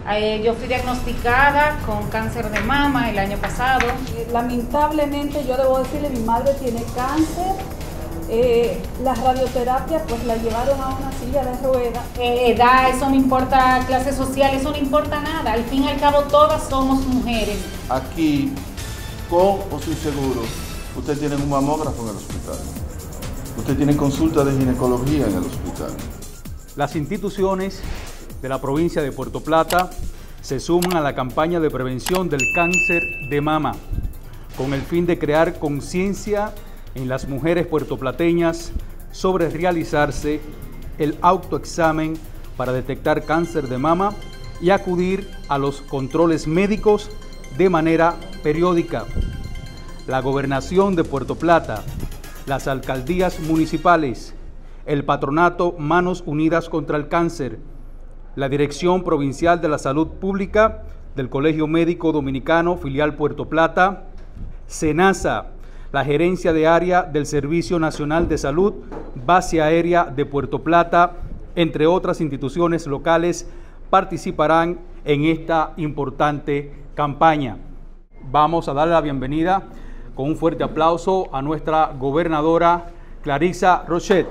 Yo fui diagnosticada con cáncer de mama el año pasado. Lamentablemente, yo debo decirle, mi madre tiene cáncer. Las radioterapias pues la llevaron a una silla de ruedas. Edad, eso no importa, clase social, eso no importa nada. Al fin y al cabo todas somos mujeres. Aquí, con o sin seguro, usted tiene un mamógrafo en el hospital. Usted tiene consulta de ginecología en el hospital. Las instituciones de la provincia de Puerto Plata se suman a la campaña de prevención del cáncer de mama, con el fin de crear conciencia en las mujeres puertoplateñas sobre realizarse el autoexamen para detectar cáncer de mama y acudir a los controles médicos de manera periódica. La Gobernación de Puerto Plata, las alcaldías municipales, el Patronato Manos Unidas contra el Cáncer, la Dirección Provincial de la Salud Pública del Colegio Médico Dominicano, filial Puerto Plata, SENASA, la Gerencia de Área del Servicio Nacional de Salud, Base Aérea de Puerto Plata, entre otras instituciones locales, participarán en esta importante campaña. Vamos a darle la bienvenida con un fuerte aplauso a nuestra gobernadora Clarissa Rochette.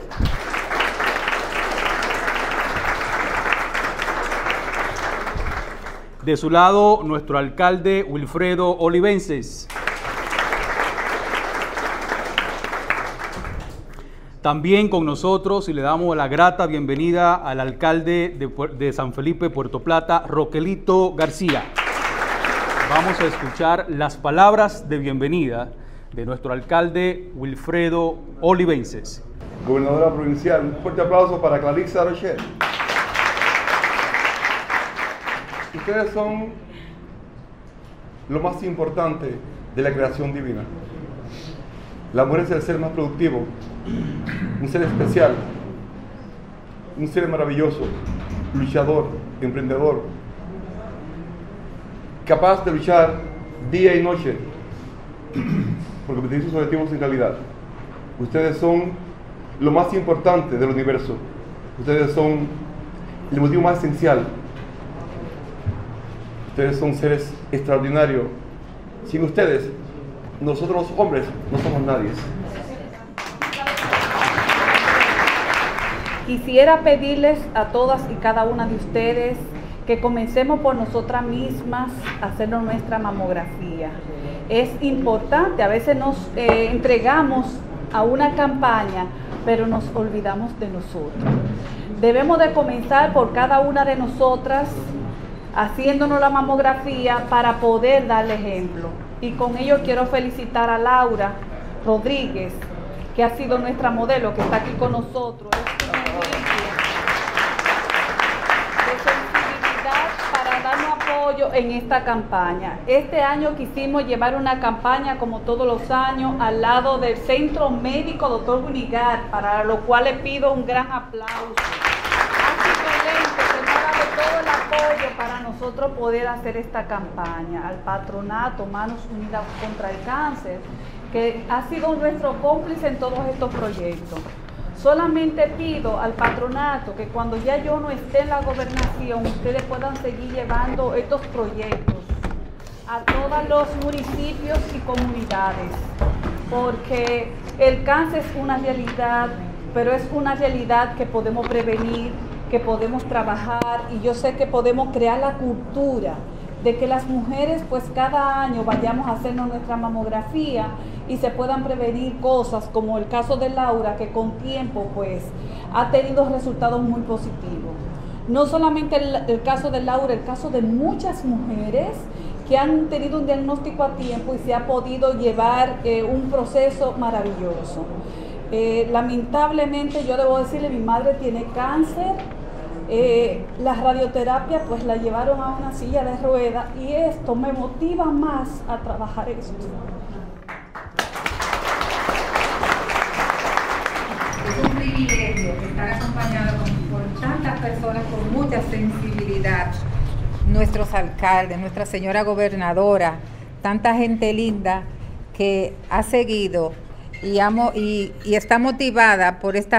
De su lado, nuestro alcalde Wilfredo Olivenses. También con nosotros, y le damos la grata bienvenida al alcalde de San Felipe, Puerto Plata, Roquelito García. Vamos a escuchar las palabras de bienvenida de nuestro alcalde Wilfredo Olivenses. Gobernadora provincial, un fuerte aplauso para Clarissa Rochette. Ustedes son lo más importante de la creación divina. La mujer es el ser más productivo, un ser especial, un ser maravilloso, luchador, emprendedor, capaz de luchar día y noche por convertir sus objetivos en realidad. Ustedes son lo más importante del universo. Ustedes son el motivo más esencial. Ustedes son seres extraordinarios. Sin ustedes, nosotros los hombres no somos nadie. Quisiera pedirles a todas y cada una de ustedes que comencemos por nosotras mismas a hacernos nuestra mamografía. Es importante, a veces nos entregamos a una campaña, pero nos olvidamos de nosotros. Debemos de comenzar por cada una de nosotras haciéndonos la mamografía para poder darle ejemplo. Y con ello quiero felicitar a Laura Rodríguez, que ha sido nuestra modelo, que está aquí con nosotros. Es un ejemplo de sensibilidad para darnos apoyo en esta campaña. Este año quisimos llevar una campaña, como todos los años, al lado del Centro Médico Dr. Bunigar, para lo cual le pido un gran aplauso. Todo el apoyo para nosotros poder hacer esta campaña, al Patronato Manos Unidas contra el Cáncer, que ha sido nuestro cómplice en todos estos proyectos. Solamente pido al patronato que cuando ya yo no esté en la gobernación, ustedes puedan seguir llevando estos proyectos a todos los municipios y comunidades, porque el cáncer es una realidad, pero es una realidad que podemos prevenir, que podemos trabajar, y yo sé que podemos crear la cultura de que las mujeres pues cada año vayamos a hacernos nuestra mamografía y se puedan prevenir cosas como el caso de Laura, que con tiempo pues ha tenido resultados muy positivos. No solamente el caso de Laura, el caso de muchas mujeres que han tenido un diagnóstico a tiempo y se ha podido llevar un proceso maravilloso. Lamentablemente yo debo decirle, mi madre tiene cáncer. Las radioterapias pues la llevaron a una silla de ruedas, y esto me motiva más a trabajar esto. Es un privilegio estar acompañado por tantas personas con mucha sensibilidad, nuestros alcaldes, nuestra señora gobernadora, tanta gente linda que ha seguido y está motivada por esta ruta rosada, incentivada principalmente por la señora gobernadora,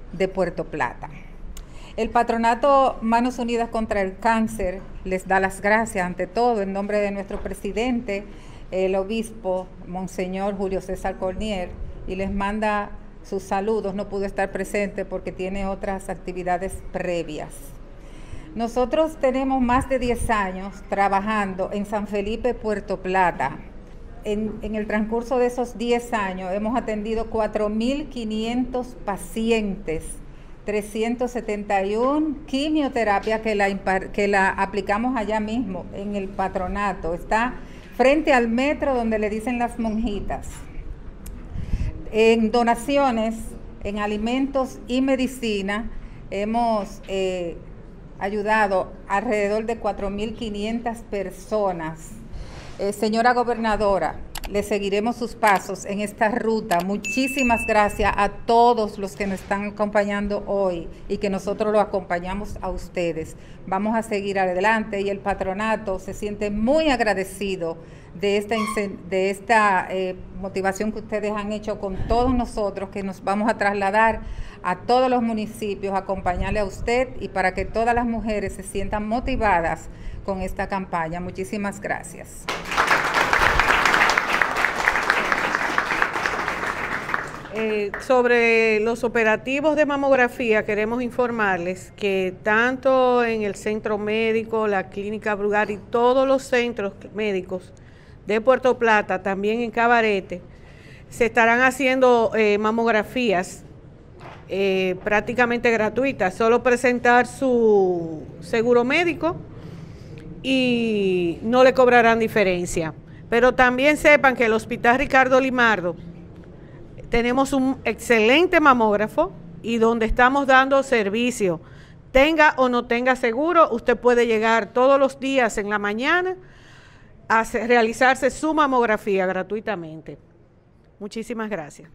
de Puerto Plata. El Patronato Manos Unidas contra el Cáncer les da las gracias ante todo en nombre de nuestro presidente, el obispo Monseñor Julio César Cornier, y les manda sus saludos. No pudo estar presente porque tiene otras actividades previas. Nosotros tenemos más de 10 años trabajando en San Felipe, Puerto Plata. En el transcurso de esos 10 años hemos atendido 4.500 pacientes, 371 quimioterapias que la aplicamos allá mismo en el patronato. Está frente al metro donde le dicen las monjitas. En donaciones, en alimentos y medicina, hemos ayudado alrededor de 4.500 personas. Señora gobernadora, le seguiremos sus pasos en esta ruta. Muchísimas gracias a todos los que nos están acompañando hoy y que nosotros lo acompañamos a ustedes. Vamos a seguir adelante y el patronato se siente muy agradecido de esta motivación que ustedes han hecho con todos nosotros, que nos vamos a trasladar a todos los municipios, a acompañarle a usted y para que todas las mujeres se sientan motivadas con esta campaña. Muchísimas gracias. Sobre los operativos de mamografía, queremos informarles que tanto en el centro médico, la clínica Brugar y todos los centros médicos de Puerto Plata, también en Cabarete, se estarán haciendo mamografías prácticamente gratuitas. Solo presentar su seguro médico y no le cobrarán diferencia. Pero también sepan que el Hospital Ricardo Limardo tenemos un excelente mamógrafo y donde estamos dando servicio. Tenga o no tenga seguro, usted puede llegar todos los días en la mañana a realizarse su mamografía gratuitamente. Muchísimas gracias.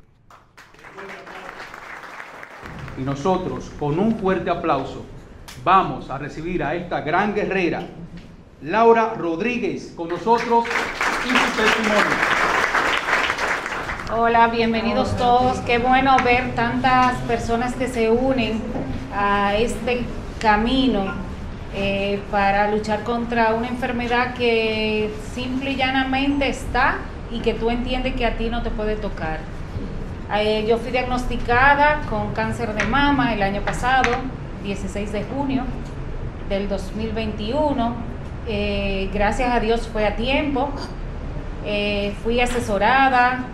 Y nosotros, con un fuerte aplauso, vamos a recibir a esta gran guerrera, Laura Rodríguez, con nosotros y su testimonio. Hola, bienvenidos todos. Qué bueno ver tantas personas que se unen a este camino para luchar contra una enfermedad que simple y llanamente está y que tú entiendes que a ti no te puede tocar. Yo fui diagnosticada con cáncer de mama el año pasado, 16 de junio del 2021. Gracias a Dios fue a tiempo. Fui asesorada.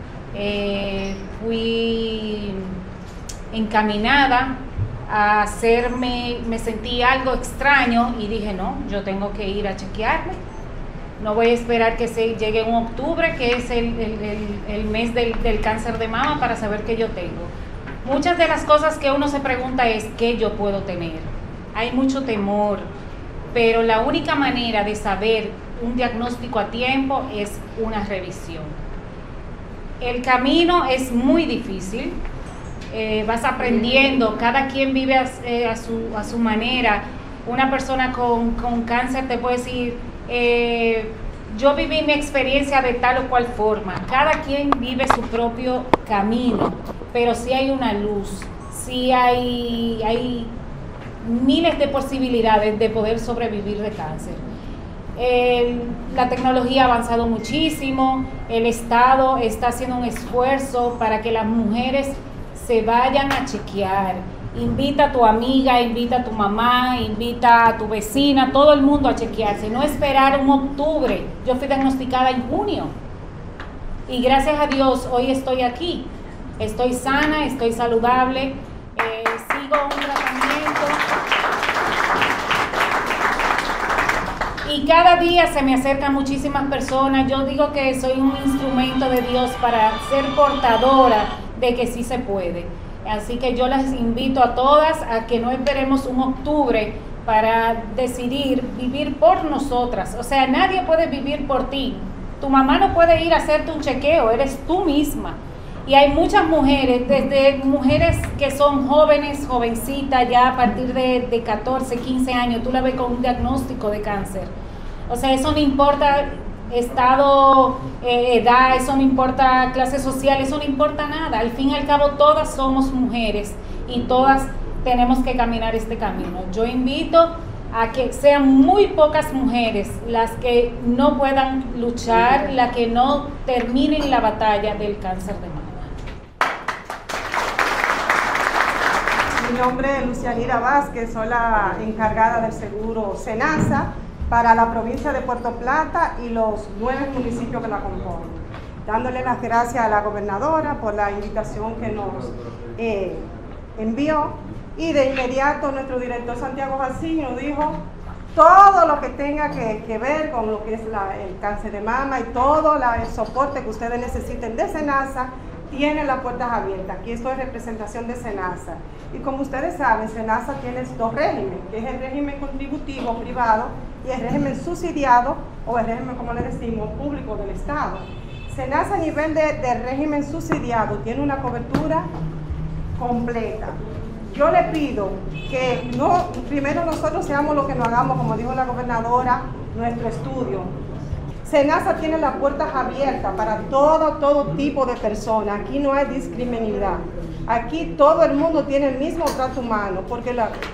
Fui encaminada a hacerme, me sentí algo extraño y dije no, yo tengo que ir a chequearme, no voy a esperar que se llegue en octubre, que es el mes del cáncer de mama, para saber qué yo tengo. Muchas de las cosas que uno se pregunta es ¿qué yo puedo tener? Hay mucho temor, pero la única manera de saber un diagnóstico a tiempo es una revisión. El camino es muy difícil, vas aprendiendo, cada quien vive a su manera. Una persona con cáncer te puede decir, yo viví mi experiencia de tal o cual forma. Cada quien vive su propio camino, pero sí hay una luz, sí hay miles de posibilidades de poder sobrevivir de cáncer. La tecnología ha avanzado muchísimo, el Estado está haciendo un esfuerzo para que las mujeres se vayan a chequear. Invita a tu amiga, invita a tu mamá, invita a tu vecina, todo el mundo a chequearse, no esperar un octubre. Yo fui diagnosticada en junio y gracias a Dios hoy estoy aquí, estoy sana, estoy saludable, sigo un tratamiento. Y cada día se me acercan muchísimas personas. Yo digo que soy un instrumento de Dios para ser portadora de que sí se puede. Así que yo las invito a todas a que no esperemos un octubre para decidir vivir por nosotras. O sea, nadie puede vivir por ti. Tu mamá no puede ir a hacerte un chequeo, eres tú misma. Y hay muchas mujeres, desde mujeres que son jóvenes, jovencitas, ya a partir de 14, 15 años, tú la ves con un diagnóstico de cáncer. O sea, eso no importa estado, edad, eso no importa clase social, eso no importa nada. Al fin y al cabo, todas somos mujeres y todas tenemos que caminar este camino. Yo invito a que sean muy pocas mujeres las que no puedan luchar, las que no terminen la batalla del cáncer de mama. Mi nombre es Lucianira Vázquez, soy la encargada del seguro SENASA para la provincia de Puerto Plata y los 9 municipios que la componen. Dándole las gracias a la gobernadora por la invitación que nos envió. Y de inmediato nuestro director Santiago Jaciño dijo todo lo que tenga que ver con lo que es el cáncer de mama y todo el soporte que ustedes necesiten de SENASA, tiene las puertas abiertas. Aquí estoy en representación de SENASA. Y como ustedes saben, SENASA tiene 2 regímenes, que es el régimen contributivo privado y el régimen subsidiado, o el régimen, como le decimos, público del Estado. SENASA a nivel de régimen subsidiado tiene una cobertura completa. Yo le pido que primero nosotros seamos lo que nos hagamos, como dijo la gobernadora, nuestro estudio. SENASA tiene las puertas abiertas para todo tipo de personas. Aquí no hay discriminidad. Aquí todo el mundo tiene el mismo trato humano, porque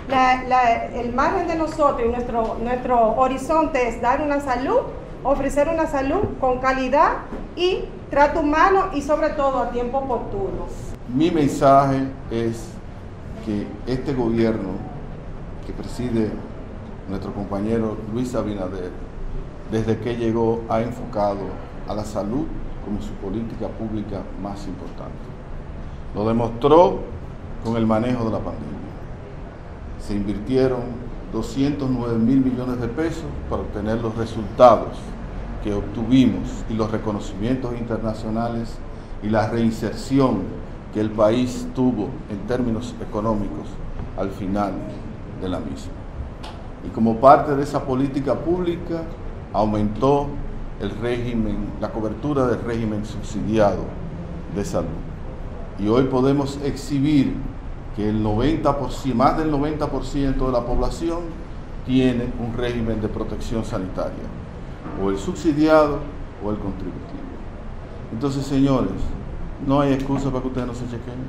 el margen de nosotros y nuestro horizonte es dar una salud, ofrecer una salud con calidad y trato humano y sobre todo a tiempo oportuno. Mi mensaje es que este gobierno que preside nuestro compañero Luis Abinader, desde que llegó, ha enfocado a la salud como su política pública más importante. Lo demostró con el manejo de la pandemia. Se invirtieron 209 mil millones de pesos para obtener los resultados que obtuvimos y los reconocimientos internacionales y la reinserción que el país tuvo en términos económicos al final de la misma. Y como parte de esa política pública, aumentó el régimen, la cobertura del régimen subsidiado de salud. Y hoy podemos exhibir que más del 90% de la población tiene un régimen de protección sanitaria, o el subsidiado o el contributivo. Entonces, señores, no hay excusa para que ustedes no se chequen.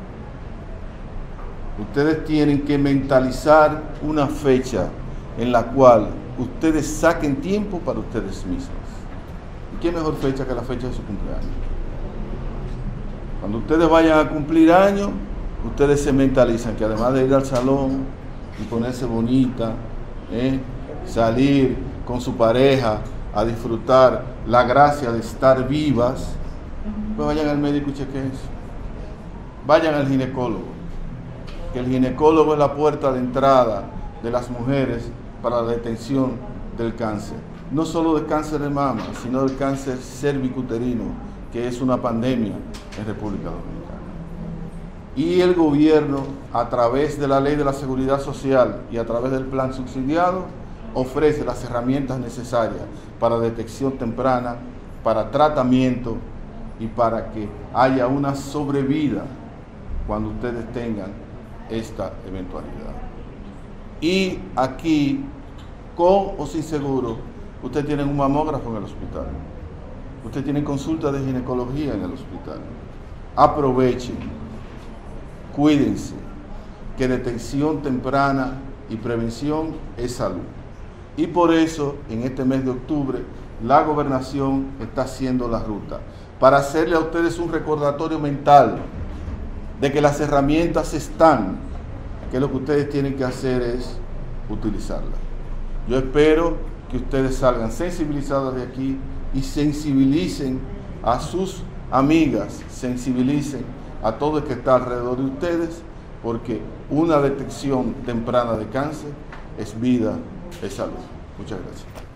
Ustedes tienen que mentalizar una fecha en la cual ustedes saquen tiempo para ustedes mismos. ¿Y qué mejor fecha que la fecha de su cumpleaños? Cuando ustedes vayan a cumplir años, ustedes se mentalizan que además de ir al salón y ponerse bonita, salir con su pareja a disfrutar la gracia de estar vivas, pues vayan al médico y chequense. Vayan al ginecólogo, que el ginecólogo es la puerta de entrada de las mujeres para la detención del cáncer. No solo del cáncer de mama, sino del cáncer cervicuterino, que es una pandemia en República Dominicana. Y el gobierno, a través de la Ley de la Seguridad Social y a través del plan subsidiado, ofrece las herramientas necesarias para detección temprana, para tratamiento y para que haya una sobrevida cuando ustedes tengan esta eventualidad. Y aquí, con o sin seguro, ustedes tienen un mamógrafo en el hospital. Ustedes tienen consulta de ginecología en el hospital. Aprovechen, cuídense, que detección temprana y prevención es salud. Y por eso, en este mes de octubre, la gobernación está haciendo la ruta para hacerle a ustedes un recordatorio mental de que las herramientas están, que lo que ustedes tienen que hacer es utilizarlas. Yo espero que ustedes salgan sensibilizados de aquí y sensibilicen a sus amigas, sensibilicen a todo el que está alrededor de ustedes, porque una detección temprana de cáncer es vida, es salud. Muchas gracias.